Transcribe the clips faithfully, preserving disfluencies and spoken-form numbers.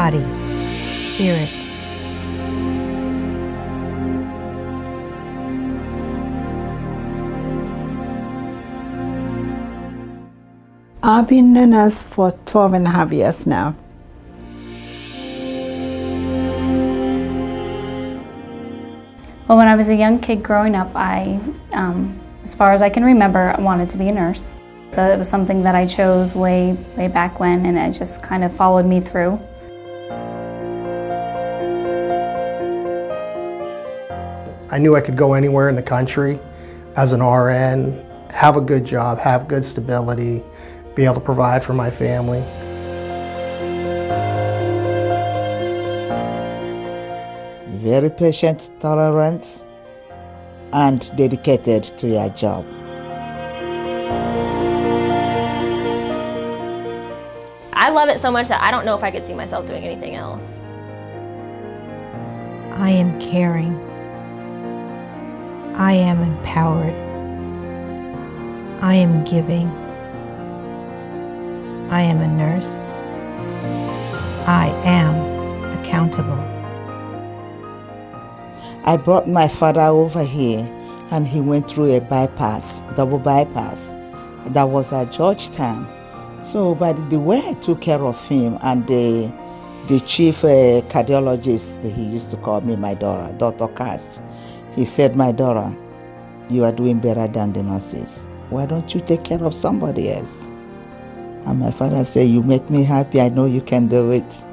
body, spirit. I've been a nurse for twelve and a half years now. Well, when I was a young kid growing up, I, um, as far as I can remember, I wanted to be a nurse. So it was something that I chose way, way back when, and it just kind of followed me through. I knew I could go anywhere in the country as an R N, have a good job, have good stability, be able to provide for my family. Very patient, tolerant, and dedicated to your job. I love it so much that I don't know if I could see myself doing anything else. I am caring. I am empowered. I am giving. I am a nurse. I am accountable. I brought my father over here and he went through a bypass, double bypass. That was at Georgetown. So, but the way I took care of him, and the, the chief uh, cardiologist, he used to call me my daughter, Doctor Cast, he said, my daughter, you are doing better than the nurses. Why don't you take care of somebody else? And my father said, you make me happy, I know you can do it.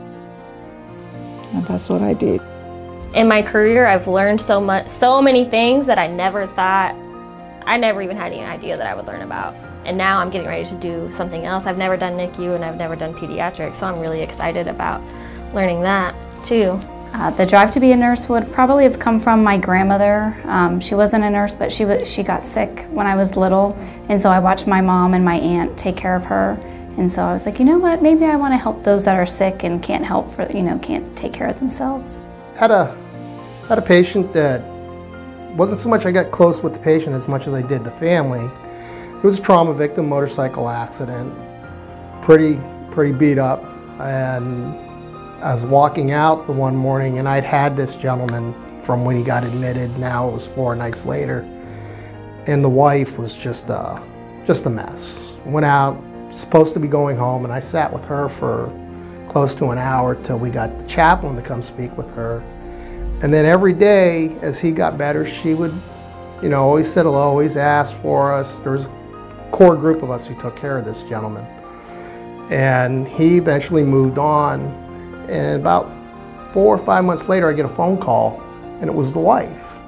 And that's what I did. In my career, I've learned so much, so many things that I never thought, I never even had any idea that I would learn about. And now I'm getting ready to do something else. I've never done N I C U and I've never done pediatrics, so I'm really excited about learning that too. Uh, the drive to be a nurse would probably have come from my grandmother. Um, she wasn't a nurse, but she, was, she got sick when I was little, and so I watched my mom and my aunt take care of her. And so I was like, you know what, maybe I want to help those that are sick and can't help for, you know, can't take care of themselves. Had a, had a patient that wasn't so much I got close with the patient as much as I did the family. It was a trauma victim, motorcycle accident, pretty, pretty beat up. And I was walking out the one morning and I'd had this gentleman from when he got admitted, now it was four nights later. And the wife was just a, just a mess. Went out, supposed to be going home, and I sat with her for close to an hour till we got the chaplain to come speak with her. And then every day as he got better, she would, you know, always said hello, always asked for us. There was a core group of us who took care of this gentleman. And he eventually moved on. And about four or five months later, I get a phone call, and it was the wife.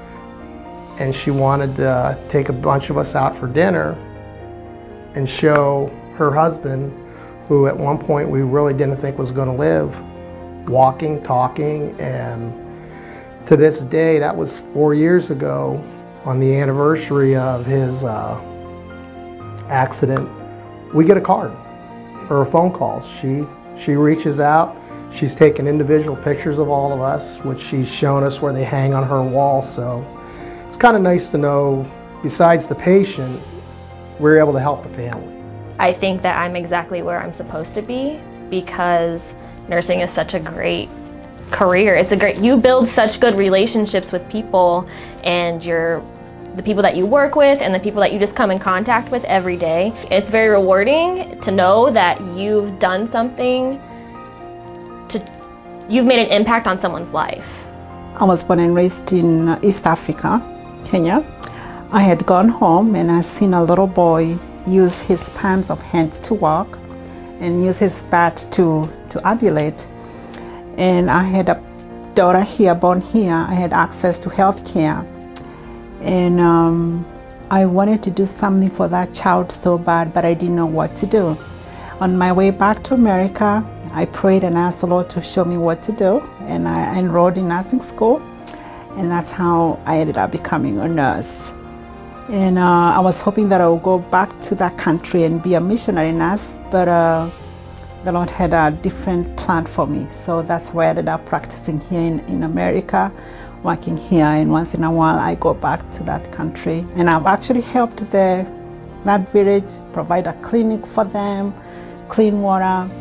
And she wanted to take a bunch of us out for dinner and show her husband, who at one point we really didn't think was going to live, walking, talking, and to this day, that was four years ago, on the anniversary of his uh, accident, we get a card or a phone call. She, she reaches out, she's taken individual pictures of all of us, which she's shown us where they hang on her wall. So it's kind of nice to know, besides the patient, we're able to help the family. I think that I'm exactly where I'm supposed to be because nursing is such a great career. It's a great, you build such good relationships with people, and you're the people that you work with and the people that you just come in contact with every day. It's very rewarding to know that you've done something, to, you've made an impact on someone's life. I was born and raised in East Africa, Kenya. I had gone home and I seen a little boy use his palms of hands to walk and use his bat to, to ovulate. And I had a daughter here, born here. I had access to health care. And um, I wanted to do something for that child so bad, but I didn't know what to do. On my way back to America, I prayed and asked the Lord to show me what to do. And I enrolled in nursing school. And that's how I ended up becoming a nurse. And uh, I was hoping that I would go back to that country and be a missionary nurse, but uh, the Lord had a different plan for me. So that's why I ended up practicing here in, in America, working here, and once in a while I go back to that country. And I've actually helped the, that village, provide a clinic for them, clean water,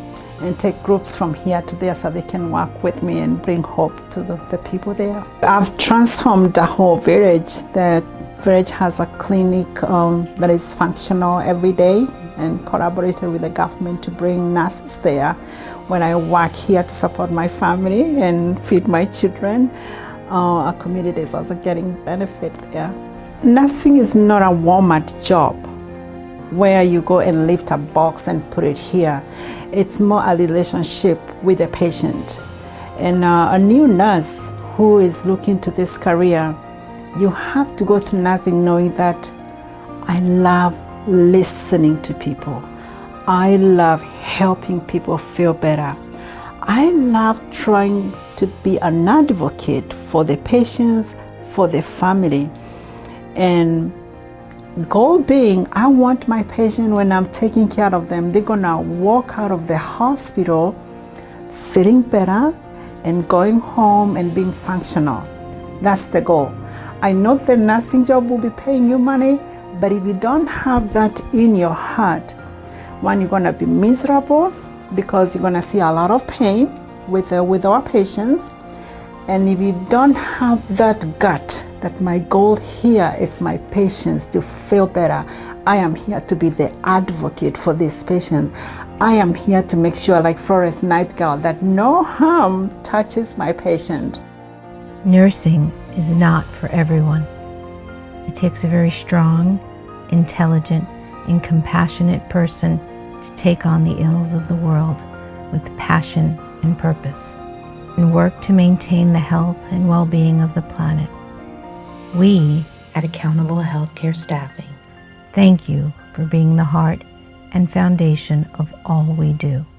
and take groups from here to there so they can work with me and bring hope to the, the people there. I've transformed the whole village. The village has a clinic um, that is functional every day, and collaborated with the government to bring nurses there. When I work here to support my family and feed my children, uh, our community is also getting benefit there. Nursing is not a Walmart job where you go and lift a box and put it here. It's more a relationship with the patient. And uh, a new nurse who is looking to this career, you have to go to nursing knowing that I love listening to people. I love helping people feel better. I love trying to be an advocate for the patients, for the family. And goal being, I want my patient, when I'm taking care of them, they're gonna walk out of the hospital feeling better and going home and being functional. That's the goal. I know the nursing job will be paying you money, but if you don't have that in your heart, one, you're gonna be miserable because you're gonna see a lot of pain with, uh, with our patients. And if you don't have that gut, that my goal here is my patients to feel better, I am here to be the advocate for these patients. I am here to make sure, like Florence Nightingale, that no harm touches my patient. Nursing is not for everyone. It takes a very strong, intelligent, and compassionate person to take on the ills of the world with passion and purpose, and work to maintain the health and well-being of the planet. We at Accountable Healthcare Staffing thank you for being the heart and foundation of all we do.